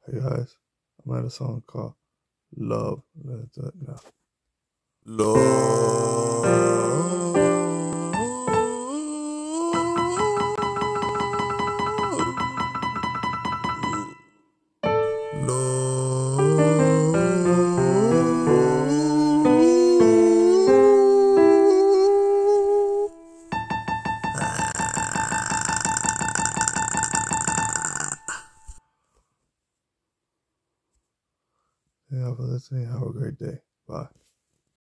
Hey guys, I'm at a song called Love. Let's do it now. Love. Yeah, for listening. Have a great day. Bye.